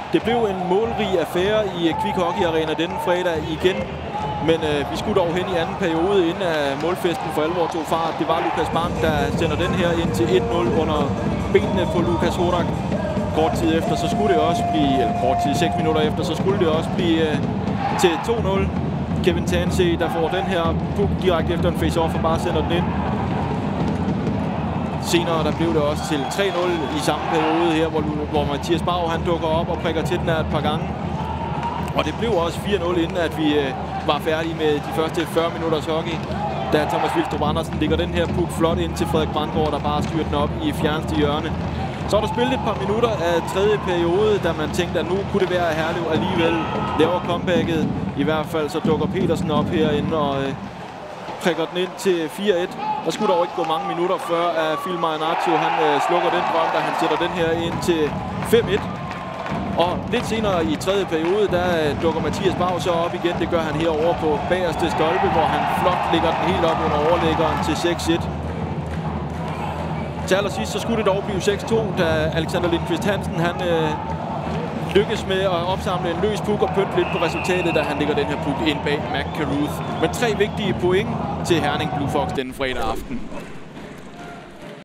Det blev en målrig affære i Quick Hockey Arena denne fredag igen. Men vi skulle dog hen i anden periode, inden målfesten for alvor tog fart. Det var Lukas Bang, der sender den her ind til 1-0 under benene på Lukas Horak. Kort tid efter, så skulle det også blive, eller kort tid, 6 minutter efter, så skulle det også blive til 2-0. Kevin Tansey, der får den her puck direkte efter en face-off og bare sender den ind. Senere der blev det også til 3-0 i samme periode her, hvor Mathias Bauer han dukker op og prikker til den her et par gange. Og det blev også 4-0, inden at vi var færdige med de første 40 minutters hockey. Da Thomas Vilstrup Andersen lægger den her puck flot ind til Frederik Brandgaard, der bare styrer den op i fjerneste hjørne. Så er der spillet et par minutter af tredje periode, da man tænkte, at nu kunne det være, at Herlev alligevel laver comebacket. I hvert fald så dukker Petersen op herinde og prikker den ind til 4-1. Der skulle dog ikke gå mange minutter før, at Phil Marinaccio han slukker den drøm, da han sætter den her ind til 5-1. Og lidt senere i tredje periode, der dukker Mathias Bauer så op igen. Det gør han herovre på bagerste stolpe, hvor han flot lægger den helt op under overlæggeren til 6-1. Til allersidst så skulle det dog blive 6-2, da Alexander Lindqvist Hansen han lykkes med at opsamle en løs puck og pynte lidt på resultatet, da han lægger den her puck ind bag Mac Carruth. Men 3 vigtige point til Herning Blue Fox denne fredag aften.